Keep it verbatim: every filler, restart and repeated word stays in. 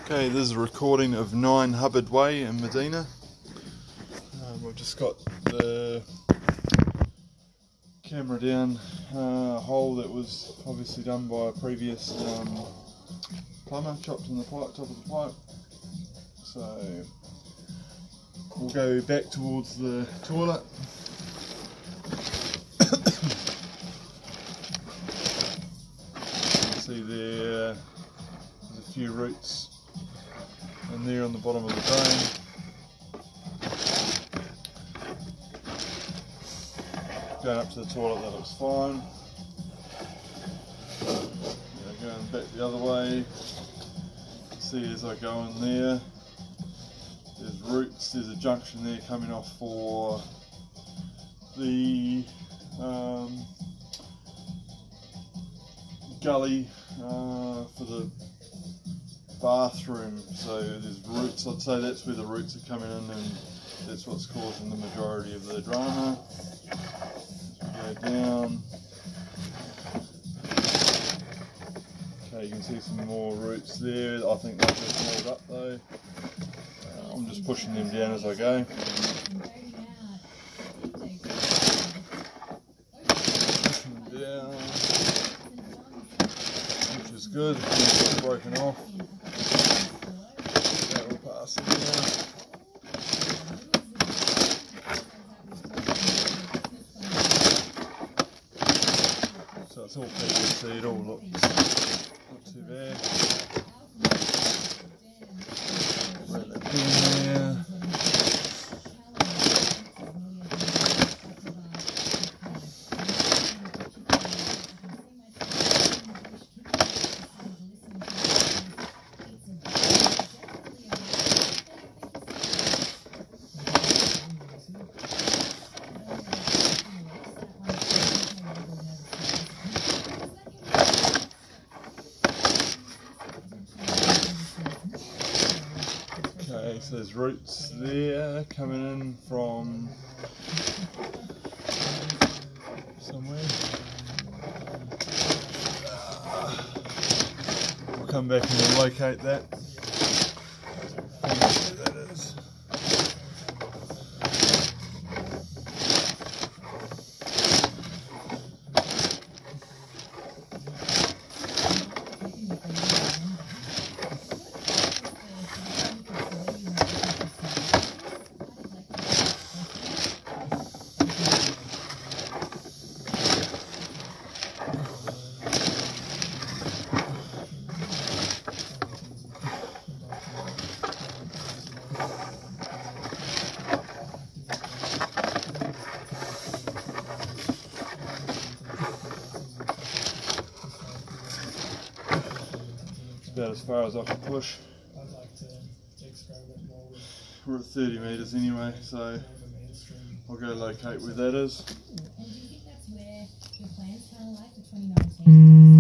Okay, this is a recording of nine Hubbard Way in Medina. Um, I've just got the camera down uh, a hole that was obviously done by a previous um, plumber, chopped in the pipe, top of the pipe. So we'll go back towards the toilet. You can see there, there's a few roots and there on the bottom of the drain. Going up to the toilet, that looks fine. Yeah, going back the other way, see as I go in there, there's roots, there's a junction there coming off for the um, gully uh, for the bathroom. So there's roots, I'd say that's where the roots are coming in, and that's what's causing the majority of the drama. Go down. Okay, you can see some more roots there. I think they've just rolled up though. Uh, I'm just pushing them down as I go. Pushing them down, which is good. It's broken off. That will pass in there. So it's all P V C, it all looks not too bad. Let that be in there. Okay, so there's roots there coming in from somewhere. We'll come back and we'll locate that. Where that is. About as far as I can push. We're at thirty metres anyway, so I'll go locate where that is. And do you think that's where your plans kind of like for twenty nineteen?